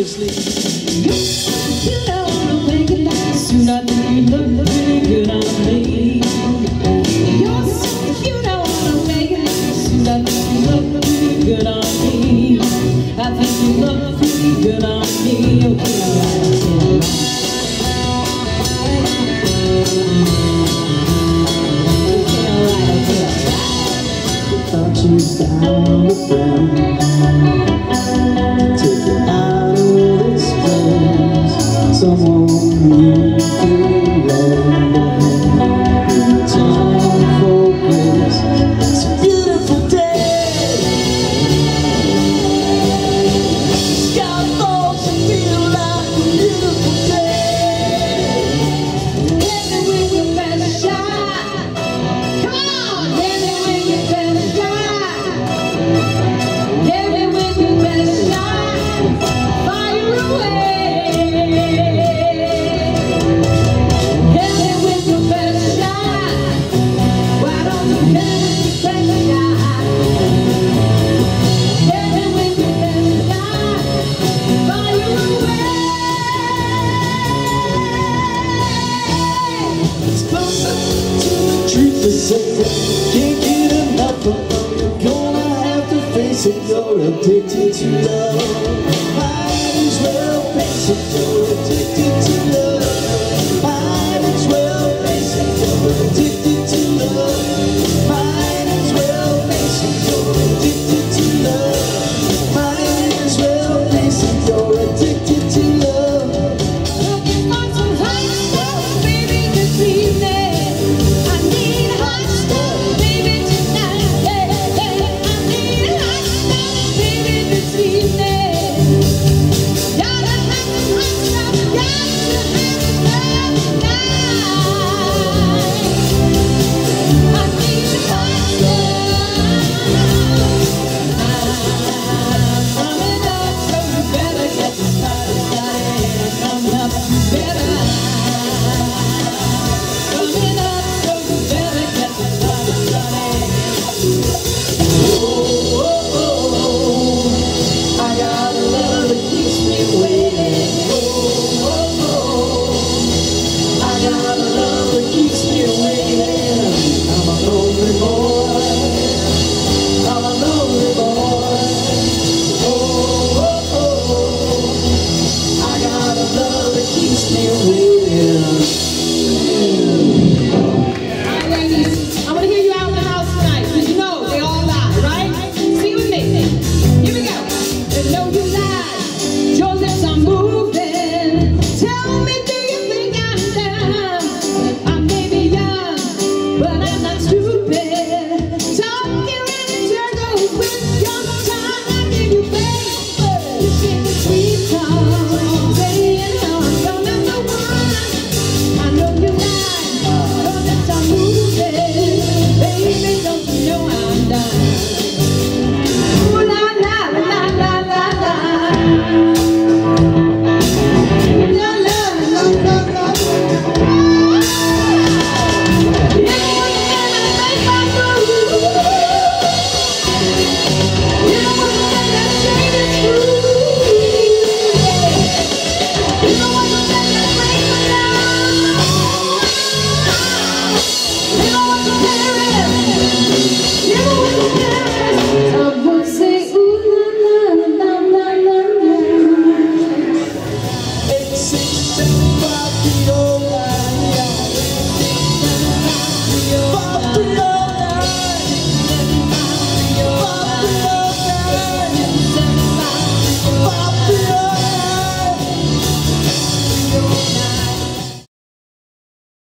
dangerously. You know I'm thinking that soon I think you look pretty good on me. You're so, you know I'm making that soon I think you look pretty good on me. I think you look pretty good on me. Okay, alright, Thought you was down the ground, take it out of this place. Someone you can love, in time focus. It's a beautiful day. Sky falls and feel like a beautiful day. hit me with your best shot. Come on, hit me with your best shot. Hit me with your best shot. Fire away. Hit me with your best shot. Why don't you hit me with your best shot? Hit me with your best shot. Fire away. It's closer to the truth to say, can't get enough of love. You're gonna have to face it, you're addicted to love. Might as well face it, you're addicted to love. Might as well face it, you're addicted